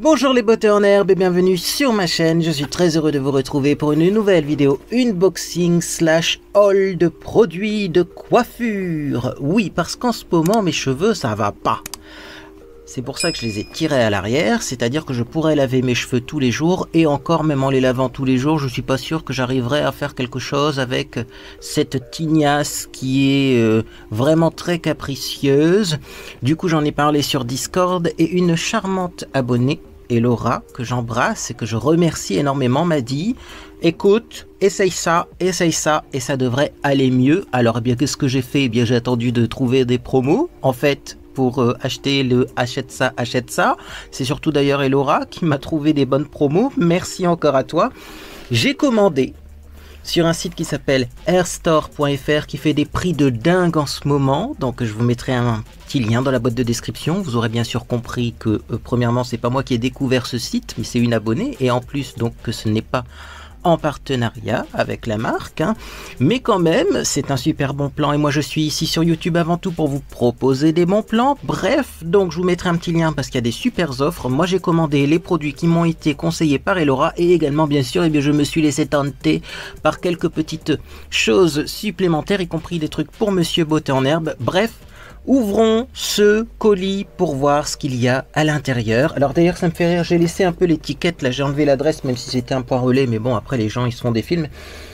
Bonjour les beautés en herbe et bienvenue sur ma chaîne, je suis très heureux de vous retrouver pour une nouvelle vidéo unboxing slash haul de produits de coiffure. Oui, parce qu'en ce moment mes cheveux ça va pas. C'est pour ça que je les ai tirés à l'arrière, c'est-à-dire que je pourrais laver mes cheveux tous les jours et encore même en les lavant tous les jours, je suis pas sûr que j'arriverai à faire quelque chose avec cette tignasse qui est vraiment très capricieuse. Du coup j'en ai parlé sur Discord et une charmante abonnée, Laura, que j'embrasse et que je remercie énormément, m'a dit écoute, essaye ça et ça devrait aller mieux. Alors eh bien qu'est-ce que j'ai fait? Eh bien j'ai attendu de trouver des promos en fait pour acheter le achète ça. C'est surtout d'ailleurs Laura qui m'a trouvé des bonnes promos, merci encore à toi. J'ai commandé sur un site qui s'appelle airstore.fr qui fait des prix de dingue en ce moment, donc je vous mettrai un petit lien dans la boîte de description. Vous aurez bien sûr compris que premièrement c'est pas moi qui ai découvert ce site, mais c'est une abonnée, et en plus donc que ce n'est pas en partenariat avec la marque, hein. Mais quand même c'est un super bon plan et moi je suis ici sur YouTube avant tout pour vous proposer des bons plans. Bref, donc je vous mettrai un petit lien parce qu'il y a des super offres. Moi j'ai commandé les produits qui m'ont été conseillés par Laura et également bien sûr je me suis laissé tenter par quelques petites choses supplémentaires, y compris des trucs pour Monsieur Beauté en herbe. Bref, ouvrons ce colis pour voir ce qu'il y a à l'intérieur. Alors d'ailleurs ça me fait rire, j'ai laissé un peu l'étiquette, là j'ai enlevé l'adresse même si c'était un point relais, mais bon après les gens ils se font des films.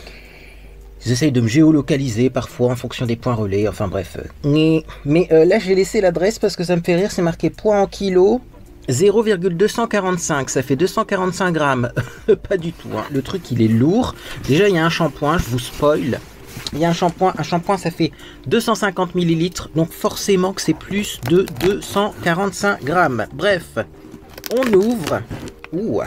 Ils essayent de me géolocaliser parfois en fonction des points relais, enfin bref. Mais là j'ai laissé l'adresse parce que ça me fait rire, c'est marqué poids en kilos 0,245, ça fait 245 grammes. Pas du tout, hein. Le truc il est lourd. Déjà il y a un shampoing, je vous spoil. Il y a un shampoing ça fait 250 ml, donc forcément que c'est plus de 245 grammes. Bref, on ouvre. Ouh.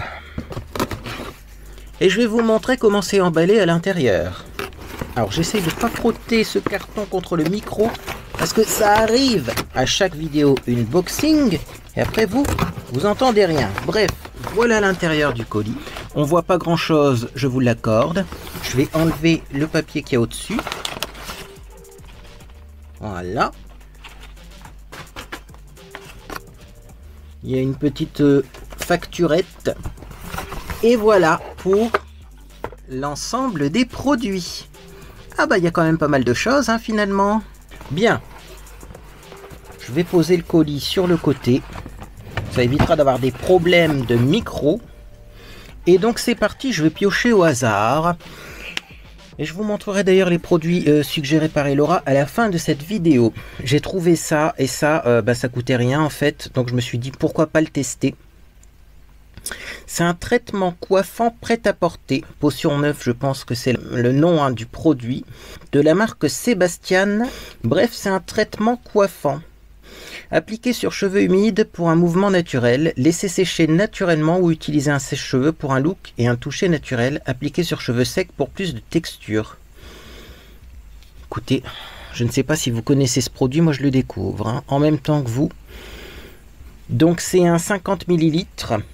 Et je vais vous montrer comment c'est emballé à l'intérieur. Alors j'essaie de ne pas frotter ce carton contre le micro, parce que ça arrive à chaque vidéo unboxing, et après vous entendez rien. Bref, voilà l'intérieur du colis. On voit pas grand chose, je vous l'accorde. Je vais enlever le papier qui est au-dessus. Voilà. Il y a une petite facturette. Et voilà pour l'ensemble des produits. Ah bah il y a quand même pas mal de choses hein, finalement. Bien. Je vais poser le colis sur le côté. Ça évitera d'avoir des problèmes de micro. Et donc c'est parti, je vais piocher au hasard. Et je vous montrerai d'ailleurs les produits suggérés par Laura à la fin de cette vidéo. J'ai trouvé ça, et ça, ça coûtait rien en fait. Donc je me suis dit pourquoi pas le tester. C'est un traitement coiffant prêt-à-porter. Potion 9, je pense que c'est le nom hein, du produit. De la marque Sébastien. Bref, c'est un traitement coiffant. Appliquer sur cheveux humides pour un mouvement naturel, laisser sécher naturellement ou utiliser un sèche-cheveux pour un look et un toucher naturel, appliquer sur cheveux secs pour plus de texture. Écoutez, je ne sais pas si vous connaissez ce produit, moi je le découvre hein, en même temps que vous. Donc c'est un 50 ml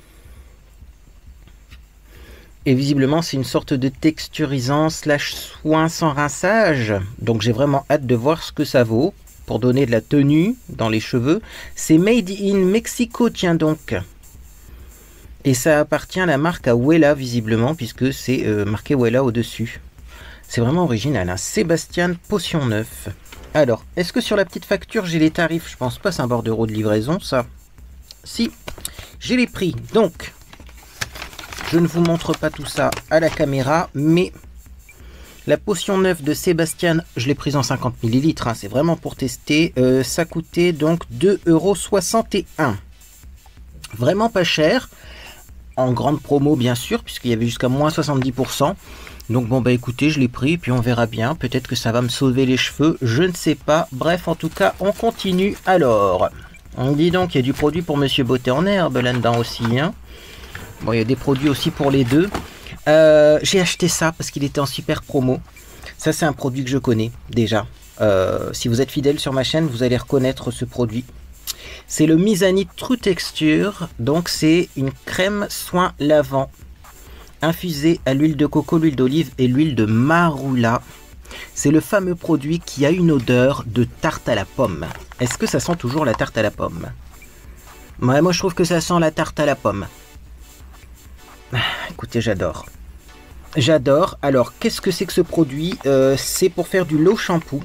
et visiblement c'est une sorte de texturisant slash soin sans rinçage. Donc j'ai vraiment hâte de voir ce que ça vaut. Pour donner de la tenue dans les cheveux. C'est Made in Mexico, tiens donc. Et ça appartient à la marque à Wella, visiblement, puisque c'est marqué Wella au-dessus. C'est vraiment original, hein. Sébastien Potion 9. Alors, est-ce que sur la petite facture, j'ai les tarifs? Je pense pas, c'est un bordereau de livraison, ça. Si, j'ai les prix. Donc, je ne vous montre pas tout ça à la caméra, mais... La potion 9 de Sébastien, je l'ai prise en 50 ml, hein, c'est vraiment pour tester. Ça coûtait donc 2,61 €. Vraiment pas cher. En grande promo bien sûr, puisqu'il y avait jusqu'à moins 70%. Donc bon bah écoutez, je l'ai pris, puis on verra bien. Peut-être que ça va me sauver les cheveux, je ne sais pas. Bref, en tout cas, on continue alors. On dit donc qu'il y a du produit pour Monsieur Beauté en herbe là-dedans aussi. Hein. Bon, il y a des produits aussi pour les deux. J'ai acheté ça parce qu'il était en super promo. Ça c'est un produit que je connais déjà. Si vous êtes fidèle sur ma chaîne, vous allez reconnaître ce produit. C'est le Mizanite True Texture. Donc c'est une crème soin lavant infusée à l'huile de coco, l'huile d'olive et l'huile de marula. C'est le fameux produit qui a une odeur de tarte à la pomme. Est-ce que ça sent toujours la tarte à la pomme? Ouais, moi je trouve que ça sent la tarte à la pomme. Écoutez, j'adore. J'adore. Alors, qu'est-ce que c'est que ce produit? C'est pour faire du low shampoo.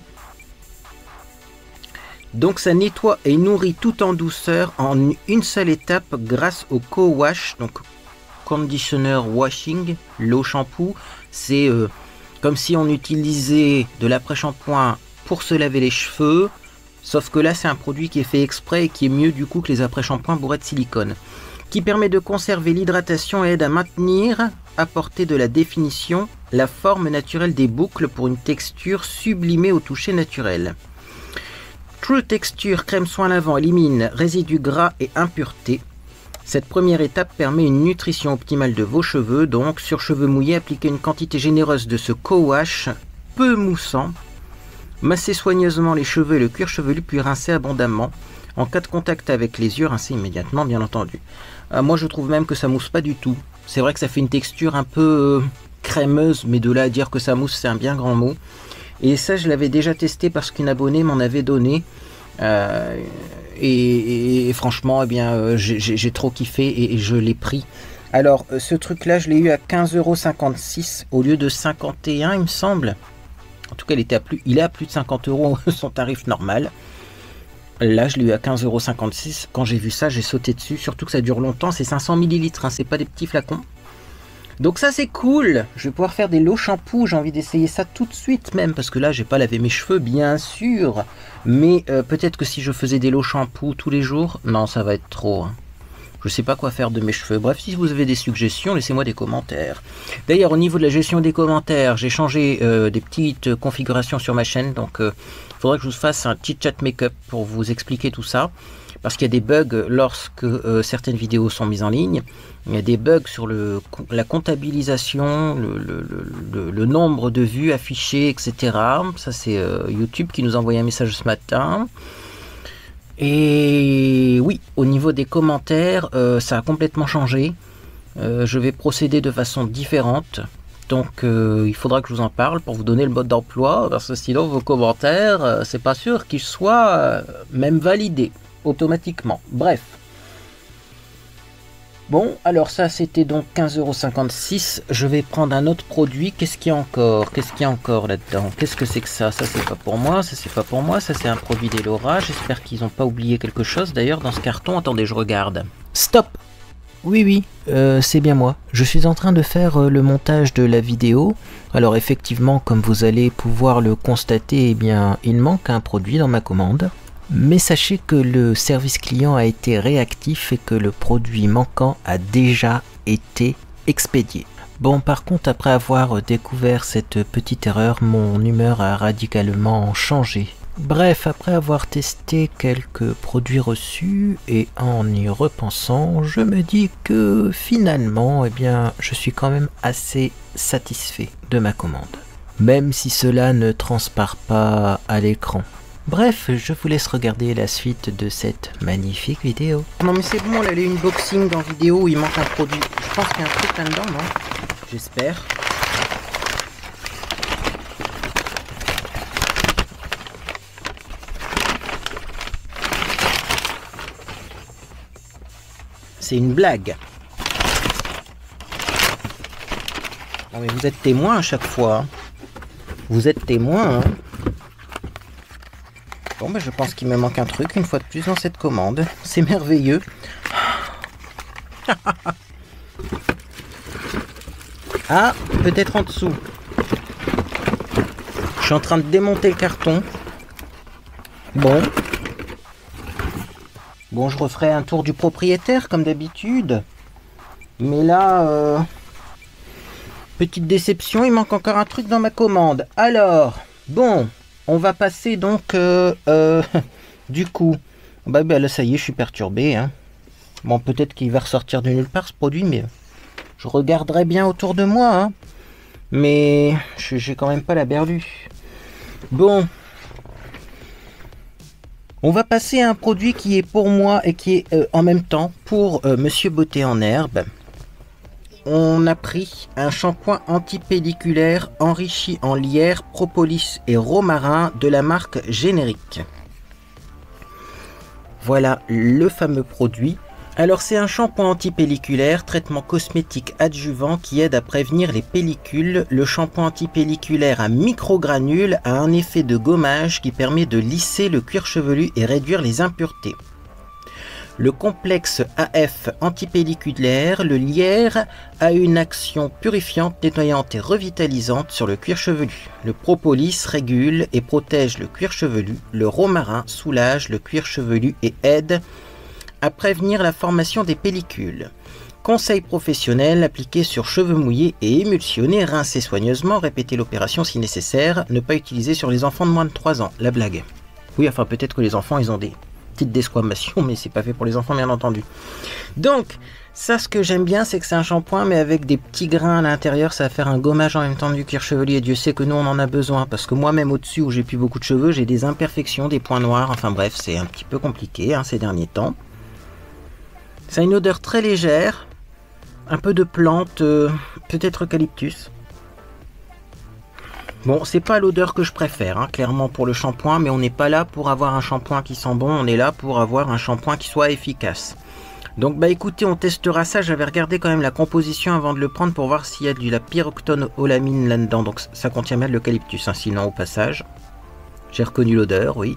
Donc ça nettoie et nourrit tout en douceur en une seule étape grâce au co-wash, donc conditioner washing, low shampoo. C'est comme si on utilisait de l'après-shampoing pour se laver les cheveux, sauf que là c'est un produit qui est fait exprès et qui est mieux du coup que les après-shampoings bourrés de silicone, qui permet de conserver l'hydratation et aide à maintenir, apporter de la définition, la forme naturelle des boucles pour une texture sublimée au toucher naturel. True Texture crème soin lavant élimine résidus gras et impuretés. Cette première étape permet une nutrition optimale de vos cheveux, donc sur cheveux mouillés, appliquez une quantité généreuse de ce co-wash peu moussant. Massez soigneusement les cheveux et le cuir chevelu puis rincez abondamment. En cas de contact avec les yeux, rincez immédiatement bien entendu. Moi je trouve même que ça mousse pas du tout. C'est vrai que ça fait une texture un peu crémeuse, mais de là à dire que ça mousse c'est un bien grand mot. Et ça, je l'avais déjà testé parce qu'une abonnée m'en avait donné. Et franchement, eh bien, j'ai trop kiffé et je l'ai pris. Alors, ce truc-là, je l'ai eu à 15,56 € au lieu de 51, il me semble. En tout cas, il est à plus de 50 € son tarif normal. Là, je l'ai eu à 15,56 €. Quand j'ai vu ça, j'ai sauté dessus. Surtout que ça dure longtemps. C'est 500 ml, hein, c'est pas des petits flacons. Donc ça c'est cool, je vais pouvoir faire des low shampoos, j'ai envie d'essayer ça tout de suite même, parce que là j'ai pas lavé mes cheveux bien sûr, mais peut-être que si je faisais des low shampoos tous les jours, non ça va être trop, hein. Je sais pas quoi faire de mes cheveux. Bref, si vous avez des suggestions, laissez-moi des commentaires. D'ailleurs au niveau de la gestion des commentaires, j'ai changé des petites configurations sur ma chaîne, donc il faudrait que je vous fasse un petit chat make-up pour vous expliquer tout ça. Parce qu'il y a des bugs lorsque certaines vidéos sont mises en ligne. Il y a des bugs sur la comptabilisation, le nombre de vues affichées, etc. Ça, c'est YouTube qui nous a envoyé un message ce matin. Et oui, au niveau des commentaires, ça a complètement changé. Je vais procéder de façon différente. Donc, il faudra que je vous en parle pour vous donner le mode d'emploi. Parce que sinon, vos commentaires, c'est pas sûr qu'ils soient même validés automatiquement. Bref. Bon, alors ça c'était donc 15,56 €. Je vais prendre un autre produit. Qu'est-ce qu'il y a encore? Qu'est-ce qu'il y a encore là-dedans? Qu'est-ce que c'est que ça? Ça c'est pas pour moi, ça c'est pas pour moi, ça c'est un produit d'Elora. J'espère qu'ils n'ont pas oublié quelque chose d'ailleurs dans ce carton. Attendez, je regarde. Stop! Oui, c'est bien moi. Je suis en train de faire le montage de la vidéo. Alors effectivement, comme vous allez pouvoir le constater, eh bien, il manque un produit dans ma commande. Mais sachez que le service client a été réactif et que le produit manquant a déjà été expédié. Bon, par contre, après avoir découvert cette petite erreur, mon humeur a radicalement changé. Bref, après avoir testé quelques produits reçus et en y repensant, je me dis que finalement, eh bien, je suis quand même assez satisfait de ma commande. Même si cela ne transparaît pas à l'écran. Bref, je vous laisse regarder la suite de cette magnifique vidéo. Non mais c'est bon, là, les unboxing en vidéo où il manque un produit. Je pense qu'il y a un truc là-dedans, non? J'espère. C'est une blague. Non mais vous êtes témoin à chaque fois. Hein. Vous êtes témoin, hein. Bon, ben je pense qu'il me manque un truc une fois de plus dans cette commande. C'est merveilleux. Ah, peut-être en dessous. Je suis en train de démonter le carton. Bon. Bon, je referai un tour du propriétaire comme d'habitude. Mais là, petite déception, il manque encore un truc dans ma commande. Alors, bon... On va passer donc du coup, bah là ça y est, je suis perturbé. Hein. Bon, peut-être qu'il va ressortir de nulle part ce produit, mais je regarderai bien autour de moi. Hein. Mais j'ai quand même pas la berlue. Bon, on va passer à un produit qui est pour moi et qui est en même temps pour Monsieur Beauté en herbe. On a pris un shampoing antipelliculaire enrichi en lierre, propolis et romarin de la marque Générique. Voilà le fameux produit. Alors c'est un shampoing antipelliculaire, traitement cosmétique adjuvant qui aide à prévenir les pellicules. Le shampoing antipelliculaire à microgranules a un effet de gommage qui permet de lisser le cuir chevelu et réduire les impuretés. Le complexe AF antipelliculaire, le lierre, a une action purifiante, nettoyante et revitalisante sur le cuir chevelu. Le propolis régule et protège le cuir chevelu. Le romarin soulage le cuir chevelu et aide à prévenir la formation des pellicules. Conseil professionnel, appliqué sur cheveux mouillés et émulsionné, rincer soigneusement, répéter l'opération si nécessaire, ne pas utiliser sur les enfants de moins de 3 ans. La blague. Oui, enfin peut-être que les enfants ils ont des petites desquamations, mais c'est pas fait pour les enfants bien entendu. Donc, ça ce que j'aime bien, c'est que c'est un shampoing, mais avec des petits grains à l'intérieur, ça va faire un gommage en même temps du cuir chevelu, et Dieu sait que nous on en a besoin, parce que moi-même au-dessus où j'ai plus beaucoup de cheveux, j'ai des imperfections, des points noirs, enfin bref, c'est un petit peu compliqué ces derniers temps. Ça a une odeur très légère, un peu de plante, peut-être eucalyptus. Bon, c'est pas l'odeur que je préfère, clairement pour le shampoing, mais on n'est pas là pour avoir un shampoing qui sent bon, on est là pour avoir un shampoing qui soit efficace. Donc bah écoutez, on testera ça, j'avais regardé quand même la composition avant de le prendre pour voir s'il y a de la pyroxytone-olamine là-dedans, donc ça contient bien de l'eucalyptus, sinon au passage. J'ai reconnu l'odeur, oui.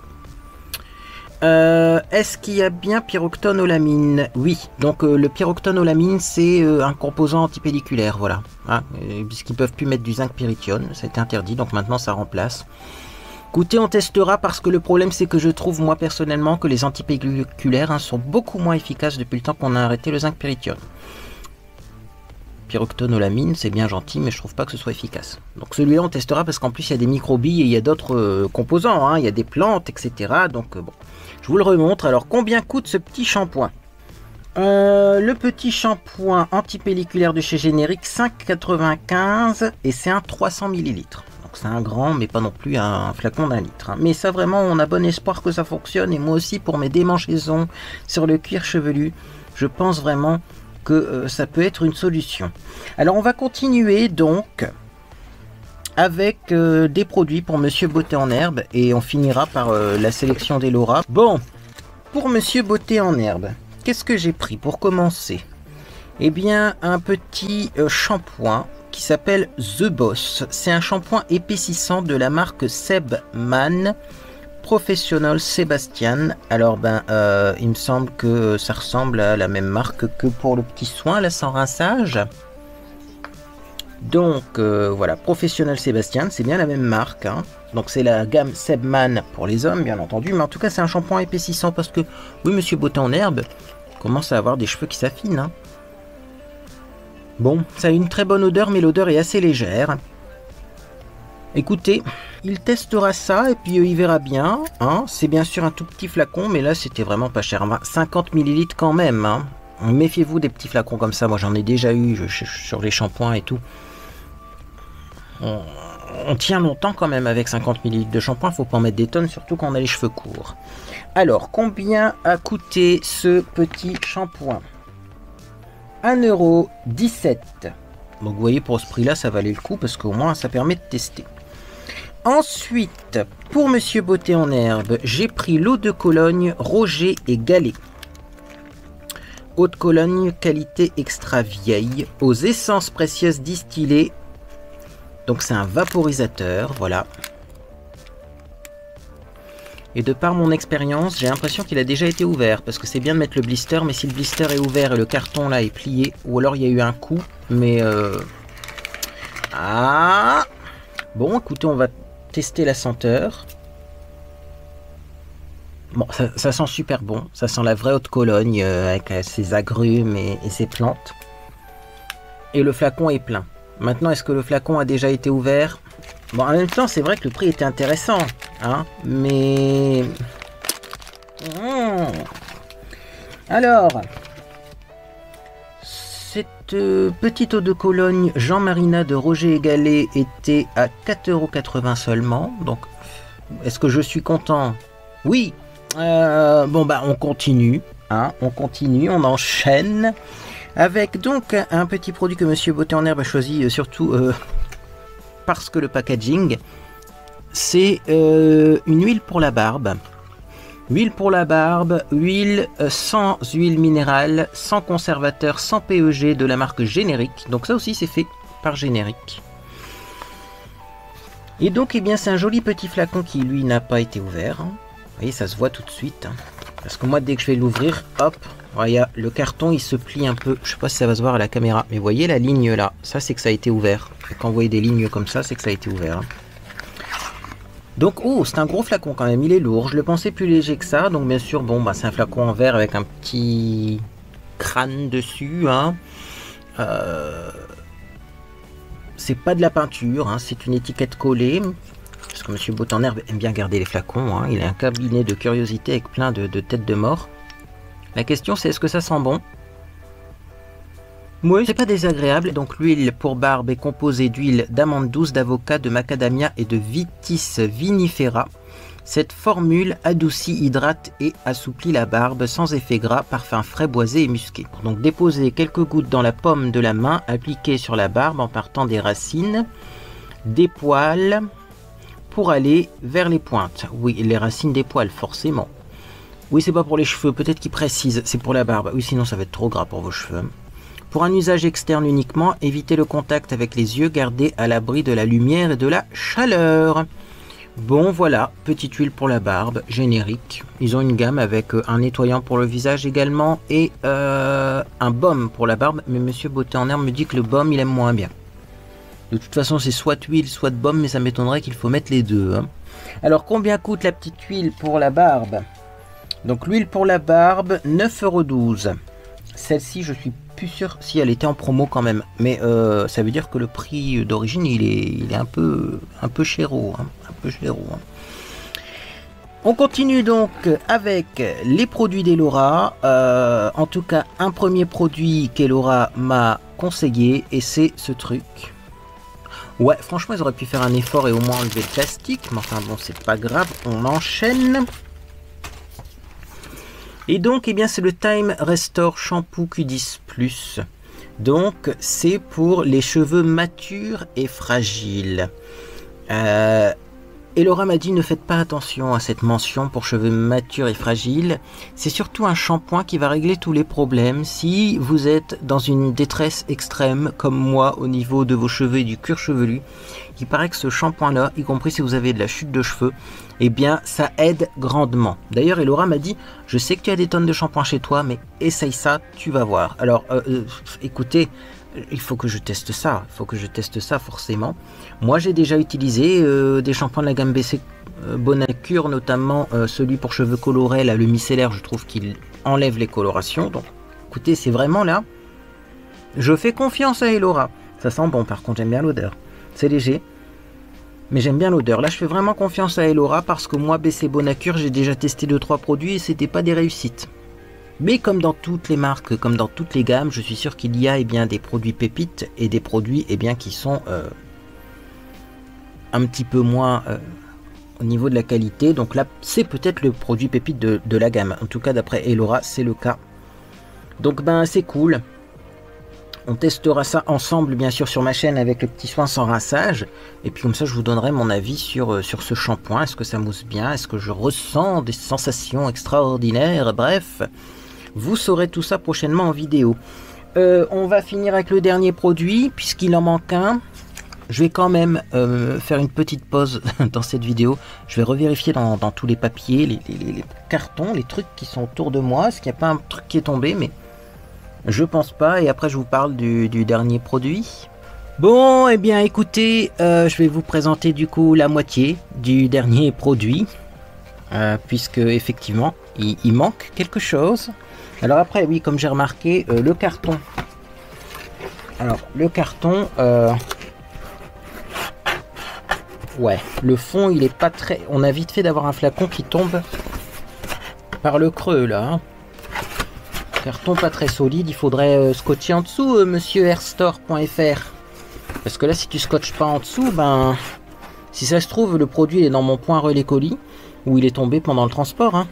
Est-ce qu'il y a bien pyroxytone-olamine? Oui, donc le pyroxytone-olamine c'est un composant antipelliculaire, voilà. Puisqu'ils peuvent plus mettre du zinc pyrithione, c'est interdit, donc maintenant ça remplace. Écoutez, on testera parce que le problème c'est que je trouve moi personnellement que les antipelliculaires sont beaucoup moins efficaces depuis le temps qu'on a arrêté le zinc pyrithione. Pyroxytone-olamine c'est bien gentil, mais je trouve pas que ce soit efficace. Donc celui-là on testera parce qu'en plus il y a des microbilles et il y a d'autres composants, il y a des plantes, etc. Donc bon. Je vous le remontre. Alors, combien coûte ce petit shampoing? Le petit shampoing antipelliculaire de chez Générique, 5,95 et c'est un 300 ml. Donc, c'est un grand, mais pas non plus un flacon d'1 litre. Mais ça, vraiment, on a bon espoir que ça fonctionne. Et moi aussi, pour mes démangeaisons sur le cuir chevelu, je pense vraiment que ça peut être une solution. Alors, on va continuer donc avec des produits pour Monsieur Beauté en Herbe et on finira par la sélection des Laura. Bon, pour Monsieur Beauté en Herbe, qu'est-ce que j'ai pris pour commencer? Eh bien, un petit shampoing qui s'appelle The Boss. C'est un shampoing épaississant de la marque Sebman Professional Sebastian. Alors, il me semble que ça ressemble à la même marque que pour le petit soin, là, sans rinçage. Donc voilà, Professionnel Sébastien, c'est bien la même marque. Donc c'est la gamme Sebman pour les hommes, bien entendu. Mais en tout cas, c'est un shampoing épaississant parce que, oui, Monsieur Beauté en Herbe commence à avoir des cheveux qui s'affinent. Bon, ça a une très bonne odeur, mais l'odeur est assez légère. Écoutez, il testera ça et puis il verra bien. C'est bien sûr un tout petit flacon, mais là, c'était vraiment pas cher. 50 ml quand même. Méfiez-vous des petits flacons comme ça. Moi, j'en ai déjà eu sur les shampoings et tout. On tient longtemps quand même avec 50 ml de shampoing, faut pas en mettre des tonnes, surtout quand on a les cheveux courts. Alors, combien a coûté ce petit shampoing? 1,17 €. Donc vous voyez, pour ce prix là ça valait le coup parce qu'au moins ça permet de tester. Ensuite, pour Monsieur Beauté en Herbe, j'ai pris l'eau de Cologne Roger et Gallet. Eau de Cologne qualité extra vieille aux essences précieuses distillées. Donc c'est un vaporisateur, voilà. Et de par mon expérience, j'ai l'impression qu'il a déjà été ouvert. Parce que c'est bien de mettre le blister, mais si le blister est ouvert et le carton là est plié, ou alors il y a eu un coup, mais... Bon, écoutez, on va tester la senteur. Bon, ça sent super bon. Ça sent la vraie eau de Cologne, avec ses agrumes et ses plantes. Et le flacon est plein. Maintenant, est-ce que le flacon a déjà été ouvert? Bon, en même temps, c'est vrai que le prix était intéressant, mais... Alors, cette petite eau de Cologne Jean Marina de Roger et Gallet était à 4,80 € seulement. Donc, est-ce que je suis content? Oui. Bon, on continue, on continue, on enchaîne. Avec donc un petit produit que Monsieur Beauté en Herbe a choisi surtout parce que le packaging, c'est une huile pour la barbe. Huile pour la barbe, huile sans huile minérale, sans conservateur, sans PEG de la marque Générique. Donc ça aussi c'est fait par Générique. Et donc eh bien c'est un joli petit flacon qui lui n'a pas été ouvert. Vous voyez, ça se voit tout de suite. Parce que moi dès que je vais l'ouvrir, hop, voilà, le carton il se plie un peu. Je sais pas si ça va se voir à la caméra, mais vous voyez la ligne là, ça c'est que ça a été ouvert. Et quand vous voyez des lignes comme ça, c'est que ça a été ouvert. Donc, oh, c'est un gros flacon quand même, il est lourd. Je le pensais plus léger que ça. Donc, bien sûr, bon, bah, c'est un flacon en verre avec un petit crâne dessus. Hein. C'est pas de la peinture, hein, c'est une étiquette collée. Parce que Monsieur Botanherbe aime bien garder les flacons. Hein. Il a un cabinet de curiosité avec plein de têtes de mort. La question, c'est est-ce que ça sent bon? Oui, c'est pas désagréable. Donc l'huile pour barbe est composée d'huile d'amande douce, d'avocat, de macadamia et de vitis vinifera. Cette formule adoucit, hydrate et assouplit la barbe sans effet gras, parfum frais, boisé et musqué. Donc déposez quelques gouttes dans la paume de la main, appliquez sur la barbe en partant des racines, des poils pour aller vers les pointes. Oui, les racines des poils, forcément. Oui, c'est pas pour les cheveux, peut-être qu'ils précisent, c'est pour la barbe. Oui, sinon ça va être trop gras pour vos cheveux. Pour un usage externe uniquement, évitez le contact avec les yeux, gardez à l'abri de la lumière et de la chaleur. Bon voilà, petite huile pour la barbe, Générique. Ils ont une gamme avec un nettoyant pour le visage également et un baume pour la barbe. Mais Monsieur Botanherbe me dit que le baume il aime moins bien. De toute façon c'est soit huile, soit baume, mais ça m'étonnerait qu'il faut mettre les deux. Hein. Alors combien coûte la petite huile pour la barbe? Donc l'huile pour la barbe, 9,12 €. Celle-ci je suis plus sûr si elle était en promo quand même, mais ça veut dire que le prix d'origine il est un peu chéro, hein, un peu chéro. Hein. On continue donc avec les produits d'Elora. En tout cas, un premier produit qu'Elora m'a conseillé et c'est ce truc. Ouais, franchement, ils auraient pu faire un effort et au moins enlever le plastique, mais enfin bon, c'est pas grave, on enchaîne. Et donc, eh bien, c'est le Time Restore Shampoo Q10 Plus. Donc, c'est pour les cheveux matures et fragiles. Elora m'a dit, ne faites pas attention à cette mention pour cheveux matures et fragiles. C'est surtout un shampoing qui va régler tous les problèmes. Si vous êtes dans une détresse extrême, comme moi, au niveau de vos cheveux et du cuir chevelu, il paraît que ce shampoing-là, y compris si vous avez de la chute de cheveux, eh bien, ça aide grandement. D'ailleurs, Elora m'a dit, je sais que tu as des tonnes de shampoing chez toi, mais essaye ça, tu vas voir. Alors, écoutez, il faut que je teste ça. Il faut que je teste ça, forcément. Moi, j'ai déjà utilisé des shampoings de la gamme BC Bonacure, notamment celui pour cheveux colorés, là, le micellaire, je trouve qu'il enlève les colorations. Donc, écoutez, c'est vraiment là. Je fais confiance à Elora. Ça sent bon, par contre, j'aime bien l'odeur. C'est léger. Mais j'aime bien l'odeur. Là, je fais vraiment confiance à Elora parce que moi, BC Bonacure, j'ai déjà testé 2-3 produits et c'était pas des réussites. Mais comme dans toutes les marques, comme dans toutes les gammes, je suis sûr qu'il y a bien des produits pépites et des produits qui sont un petit peu moins au niveau de la qualité. Donc là, c'est peut-être le produit pépite de la gamme. En tout cas, d'après Elora, c'est le cas. Donc, ben, c'est cool. On testera ça ensemble, bien sûr, sur ma chaîne avec le petit soin sans rinçage. Et puis comme ça, je vous donnerai mon avis sur ce shampoing. Est-ce que ça mousse bien? Est-ce que je ressens des sensations extraordinaires? Bref, vous saurez tout ça prochainement en vidéo. On va finir avec le dernier produit, puisqu'il en manque un. Je vais quand même faire une petite pause dans cette vidéo. Je vais revérifier dans tous les papiers, les cartons, les trucs qui sont autour de moi. Est-ce qu'il n'y a pas un truc qui est tombé? Mais je pense pas, et après je vous parle du dernier produit. Bon, eh bien écoutez, je vais vous présenter du coup la moitié du dernier produit, puisque effectivement il manque quelque chose. Alors après, oui, comme j'ai remarqué, le carton. Alors le carton, ouais, le fond il est pas très... On a vite fait d'avoir un flacon qui tombe par le creux là, hein. Carton pas très solide, il faudrait scotcher en dessous, monsieur airstore.fr. Parce que là, si tu scotches pas en dessous, ben, si ça se trouve, le produit est dans mon point relais colis, où il est tombé pendant le transport. Hein.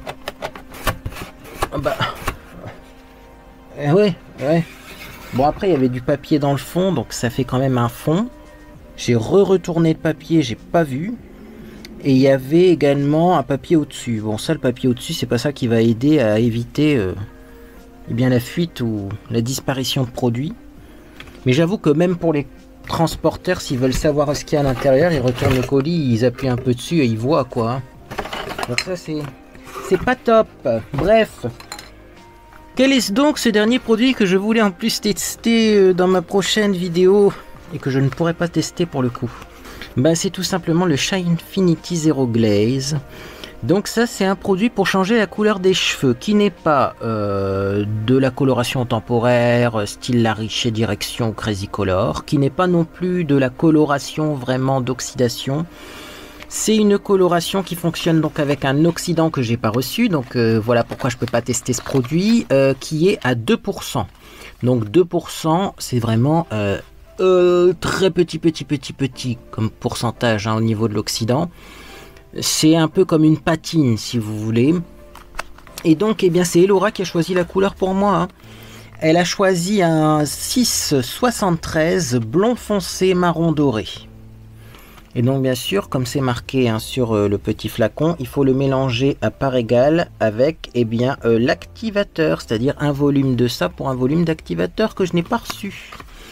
Bah, ouais. Bon, après, il y avait du papier dans le fond, donc ça fait quand même un fond. J'ai retourné le papier, j'ai pas vu. Et il y avait également un papier au-dessus. Bon, ça, le papier au-dessus, c'est pas ça qui va aider à éviter eh bien, la fuite ou la disparition de produits. Mais j'avoue que même pour les transporteurs, s'ils veulent savoir ce qu'il y a à l'intérieur, ils retournent le colis, ils appuient un peu dessus et ils voient quoi. Hein. Donc ça, c'est pas top. Bref. Quel est donc ce dernier produit que je voulais en plus tester dans ma prochaine vidéo et que je ne pourrais pas tester pour le coup? Ben, c'est tout simplement le Shinefinity Zero Glaze. Donc ça, c'est un produit pour changer la couleur des cheveux, qui n'est pas de la coloration temporaire, style La Richet Direction ou Crazy Color, qui n'est pas non plus de la coloration vraiment d'oxydation. C'est une coloration qui fonctionne donc avec un oxydant que j'ai pas reçu, donc voilà pourquoi je peux pas tester ce produit, qui est à 2%. Donc 2%, c'est vraiment très petit comme pourcentage hein, au niveau de l'oxydant. C'est un peu comme une patine si vous voulez. Et donc eh bien c'est Elora qui a choisi la couleur pour moi. Hein. Elle a choisi un 673 blond foncé marron doré. Et donc bien sûr comme c'est marqué hein, sur le petit flacon, il faut le mélanger à part égale avec eh bien l'activateur, c'est-à-dire un volume de ça pour un volume d'activateur que je n'ai pas reçu.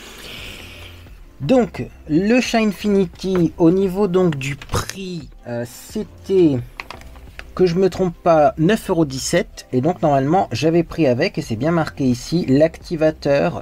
Donc le Shinefinity au niveau donc du prix c'était, que je me trompe pas, 9,17 € et donc normalement j'avais pris avec, et c'est bien marqué ici, l'activateur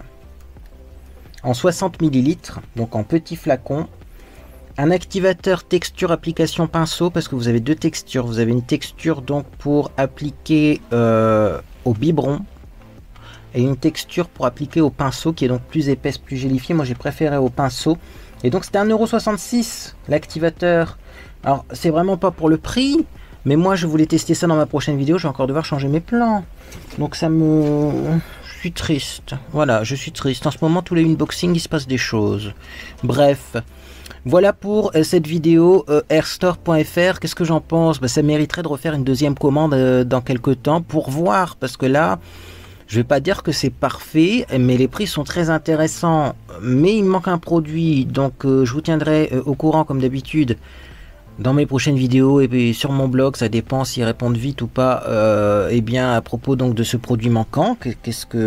en 60 ml, donc en petit flacon, un activateur texture application pinceau, parce que vous avez deux textures, vous avez une texture donc pour appliquer au biberon et une texture pour appliquer au pinceau qui est donc plus épaisse, plus gélifiée. Moi j'ai préféré au pinceau. Et donc c'était 1,66 € l'activateur. Alors c'est vraiment pas pour le prix, mais moi je voulais tester ça dans ma prochaine vidéo. Je vais encore devoir changer mes plans. Donc ça me... Je suis triste. Voilà, je suis triste. En ce moment tous les unboxings il se passe des choses. Bref. Voilà pour cette vidéo airstore.fr. Qu'est-ce que j'en pense? Ça mériterait de refaire une deuxième commande dans quelques temps pour voir, parce que là... Je vais pas dire que c'est parfait, mais les prix sont très intéressants. Mais il me manque un produit, donc je vous tiendrai au courant comme d'habitude dans mes prochaines vidéos et puis sur mon blog. Ça dépend s'ils répondent vite ou pas. Et bien à propos donc de ce produit manquant, qu'est-ce que...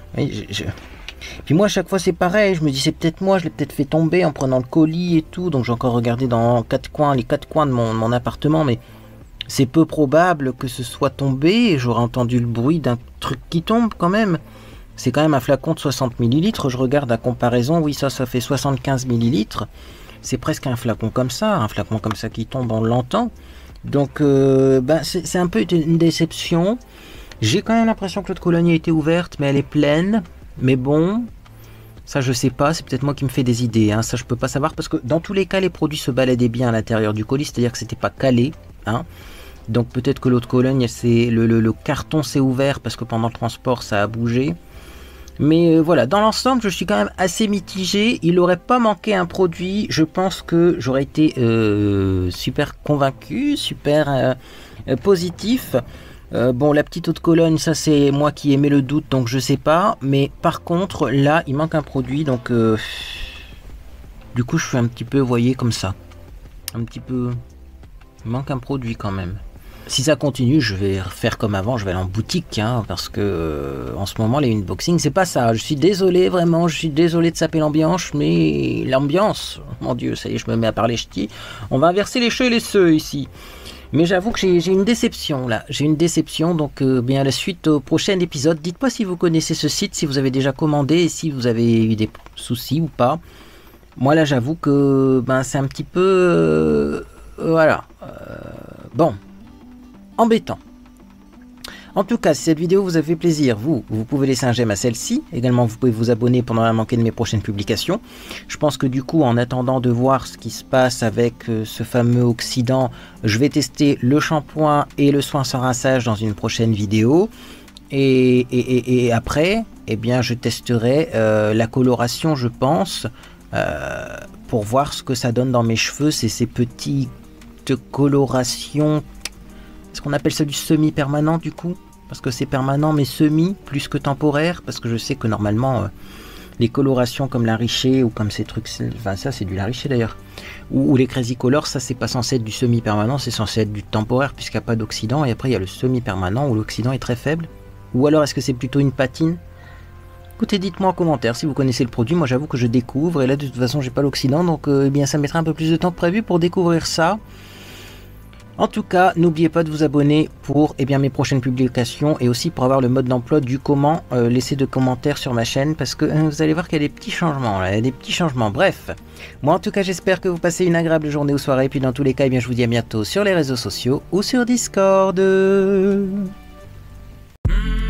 Puis moi à chaque fois c'est pareil, je me dis c'est peut-être moi, je l'ai peut-être fait tomber en prenant le colis et tout. Donc j'ai encore regardé dans les quatre coins de mon appartement, mais... C'est peu probable que ce soit tombé, j'aurais entendu le bruit d'un truc qui tombe quand même. C'est quand même un flacon de 60 ml, je regarde à comparaison, oui ça fait 75 ml. C'est presque un flacon comme ça qui tombe, on l'entend. Donc c'est un peu une déception. J'ai quand même l'impression que l'autre colonie a été ouverte, mais elle est pleine. Mais bon, ça je sais pas, c'est peut-être moi qui me fais des idées, hein. Ça je peux pas savoir, parce que dans tous les cas les produits se baladaient bien à l'intérieur du colis, c'est-à-dire que c'était pas calé. Hein. Donc peut-être que l'autre Cologne, le carton s'est ouvert parce que pendant le transport ça a bougé. Mais voilà, dans l'ensemble je suis quand même assez mitigé. Il n'aurait pas manqué un produit. Je pense que j'aurais été super convaincu, super positif. Bon, la petite eau de Cologne, ça c'est moi qui aimais le doute, donc je sais pas. Mais par contre là il manque un produit, donc du coup je suis un petit peu, vous voyez, comme ça. Un petit peu... Il manque un produit quand même. Si ça continue, je vais faire comme avant, je vais aller en boutique, hein, parce que en ce moment les unboxings c'est pas ça. Je suis désolé, vraiment, je suis désolé de saper l'ambiance, mais l'ambiance, mon dieu, ça y est, je me mets à parler ch'ti. On va inverser les cheveux et les ceux ici. Mais j'avoue que j'ai une déception là, j'ai une déception, donc bien la suite au prochain épisode. Dites-moi si vous connaissez ce site, si vous avez déjà commandé et si vous avez eu des soucis ou pas. Moi là j'avoue que c'est un petit peu... voilà, bon, embêtant. En tout cas, si cette vidéo vous a fait plaisir, vous pouvez laisser un j'aime à celle-ci. Également, vous pouvez vous abonner pour ne rien manquer de mes prochaines publications. Je pense que du coup, en attendant de voir ce qui se passe avec ce fameux oxydant, je vais tester le shampoing et le soin sans rinçage dans une prochaine vidéo. Et après, eh bien, je testerai la coloration, je pense, pour voir ce que ça donne dans mes cheveux. C'est ces petites colorations, est-ce qu'on appelle ça du semi-permanent du coup, parce que c'est permanent mais semi plus que temporaire, parce que je sais que normalement les colorations comme la Richer ou comme ces trucs, enfin ça c'est du la Richer d'ailleurs, ou les Crazy Colors, ça c'est pas censé être du semi-permanent, c'est censé être du temporaire puisqu'il n'y a pas d'oxydant, et après il y a le semi-permanent où l'oxydant est très faible, ou alors est-ce que c'est plutôt une patine? Écoutez, dites-moi en commentaire si vous connaissez le produit. Moi j'avoue que je découvre, et là de toute façon j'ai pas l'oxydant, donc eh bien ça mettra un peu plus de temps que prévu pour découvrir ça. En tout cas, n'oubliez pas de vous abonner pour mes prochaines publications, et aussi pour avoir le mode d'emploi du comment laisser de commentaires sur ma chaîne, parce que vous allez voir qu'il y a des petits changements là, il y a des petits changements. Bref, moi en tout cas j'espère que vous passez une agréable journée ou soirée, et puis dans tous les cas je vous dis à bientôt sur les réseaux sociaux ou sur Discord.